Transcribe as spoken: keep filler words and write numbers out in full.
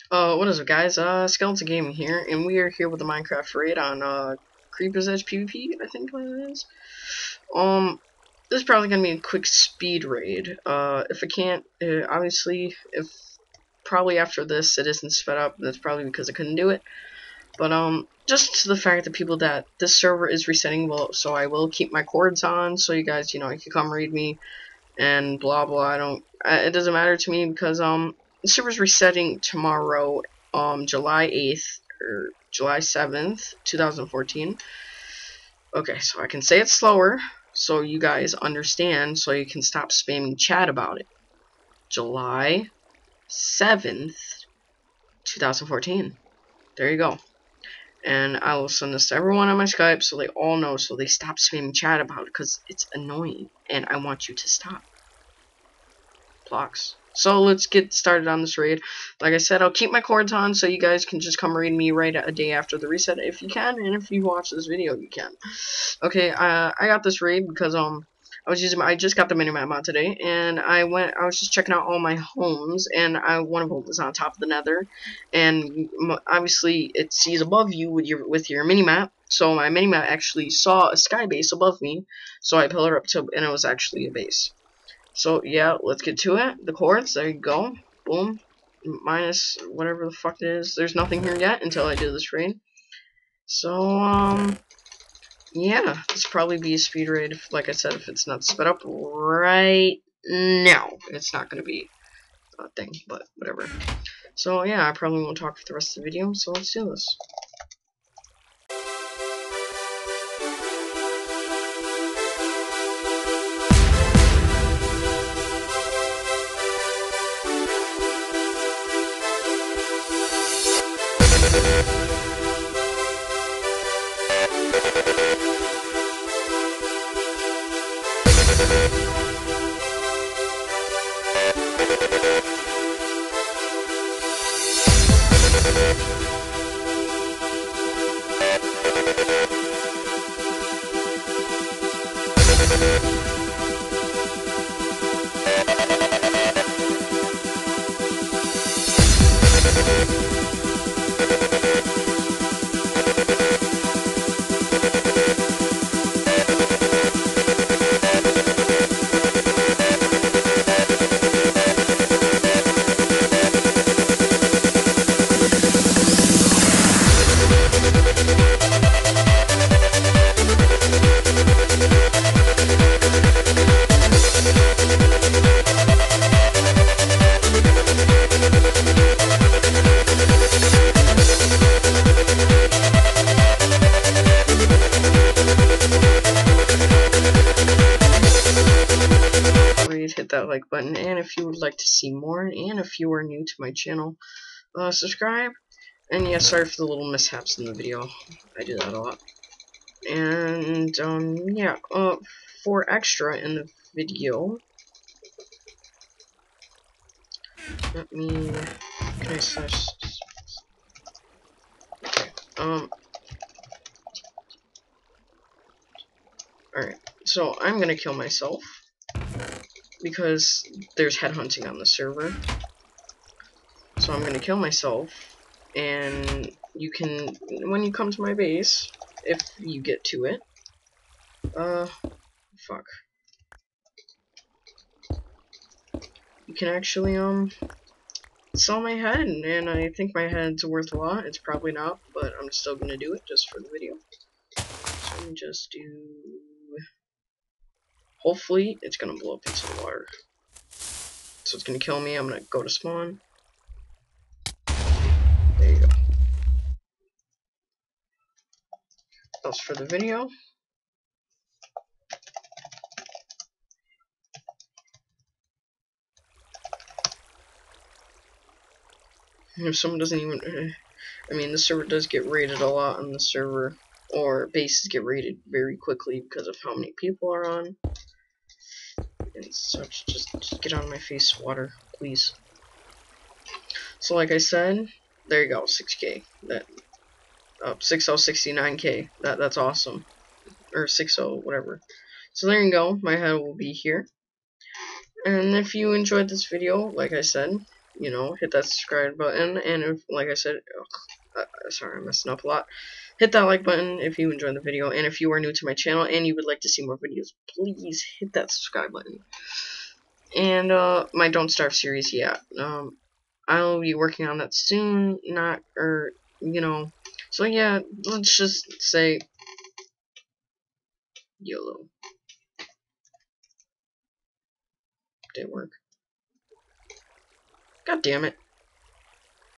Uh, what is up, guys? Uh, Skeleton Gaming here, and we are here with the Minecraft raid on uh Creeper's Edge PvP. I think what it is. Um, this is probably gonna be a quick speed raid. Uh, if I can't, uh, obviously, if probably after this it isn't sped up, that's probably because I couldn't do it. But um, just to the fact that people that this server is resetting, well, so I will keep my cords on, so you guys, you know, you can come raid me and blah blah. I don't. It doesn't matter to me because um the server's resetting tomorrow, um July eighth or July seventh, two thousand fourteen. Okay, so I can say it slower so you guys understand, so you can stop spamming chat about it. July seventh, two thousand fourteen. There you go. And I will send this to everyone on my Skype so they all know, so they stop spamming chat about it because it's annoying and I want you to stop. Blocks. So let's get started on this raid. Like I said, I'll keep my cords on so you guys can just come raid me right a day after the reset if you can, and if you watch this video you can. Okay, uh, I got this raid because um I was using my, I just got the minimap mod today, and I went I was just checking out all my homes, and I one of them was on top of the Nether, and obviously it sees above you with your with your minimap. So my minimap actually saw a sky base above me, so I pillared up to, and it was actually a base. So yeah, let's get to it. The cords, there you go. Boom. Minus whatever the fuck it is. There's nothing here yet until I do this raid. So, um, yeah, this will probably be a speed raid, if, like I said, if it's not sped up right now. It's not going to be a thing, but whatever. So yeah, I probably won't talk for the rest of the video, so let's do this. Hit that like button, and if you would like to see more, and if you are new to my channel, uh, subscribe. And yeah, sorry for the little mishaps in the video. I do that a lot. And um, yeah, uh, for extra in the video, let me. Can I slash? Okay. Um. All right. So I'm gonna kill myself because there's headhunting on the server. So I'm gonna kill myself, and you can, when you come to my base, if you get to it, uh, fuck, you can actually, um, sell my head, and I think my head's worth a lot. It's probably not, but I'm still gonna do it just for the video. So let me just do, hopefully it's gonna blow up into the water. So it's gonna kill me. I'm gonna go to spawn. There you go. That's for the video. If someone doesn't even, I mean, the server does get raided a lot on the server, or bases get raided very quickly because of how many people are on. And such, just, just get out of my face, water, please. So like I said, there you go, six K. That, uh, six oh sixty-nine K. That that's awesome. Or six oh, whatever. So there you go. My head will be here. And if you enjoyed this video, like I said, you know, hit that subscribe button, and if, like I said, ugh, uh, sorry, I'm messing up a lot. Hit that like button if you enjoyed the video, and if you are new to my channel and you would like to see more videos, please hit that subscribe button. And uh, my Don't Starve series, yeah, um, I'll be working on that soon. Not, or you know, so yeah, let's just say YOLO. Didn't work. God damn it.